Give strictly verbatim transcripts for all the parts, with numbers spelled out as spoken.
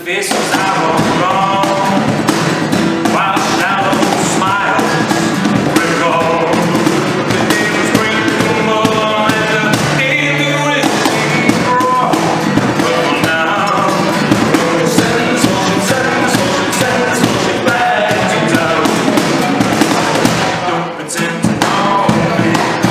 faces I was wrong, while shallow smiles recall the day was green and the day through it seemed wrong. But now, we're setting the social, setting the social, setting the social back to town. Don't pretend to know me.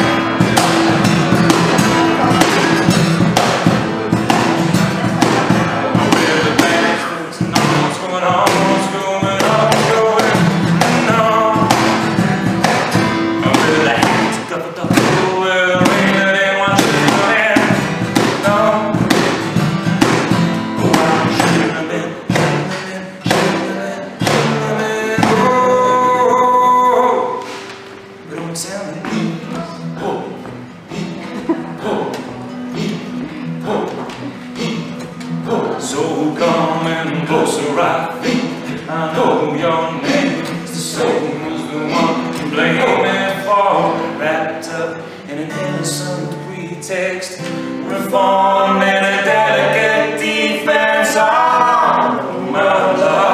So come and closer, I think I know your name. The soul was the one you blame me for, wrapped up in an innocent pretext, reformed in a delicate defense of murder.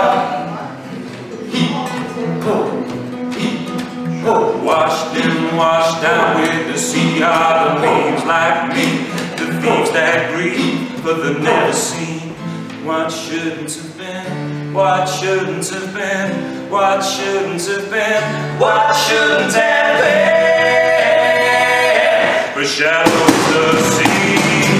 Washed in, washed out with the sea are the leaves like me, the thieves that grieve but they've never seen what shouldn't have been, what shouldn't have been, what shouldn't have been, what shouldn't have been. For shallow the sea.